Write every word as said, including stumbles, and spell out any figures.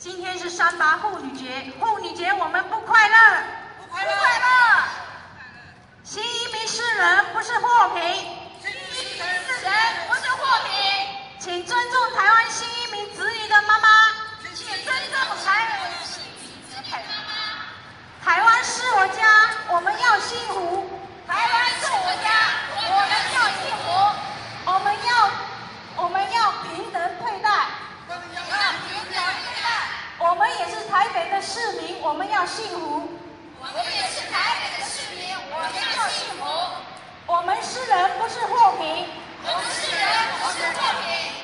今天是三八妇女节，妇女节我们不快乐， 不快乐，不快乐。 新移民是人，不是货品。 新移民是人，不是货品。 请尊重台湾新移民子女的妈妈， 请尊重台湾新移民子女的妈妈。 台湾是我家，我们要幸福。 台湾是我家，我们要幸福。 我们要，我们要平等对待。 我们要平等对待。 我们也是台北的市民，我们要幸福。 我们也是台北的市民，我们要幸福。 我们是人，不是货品。 我们是人，不是货品。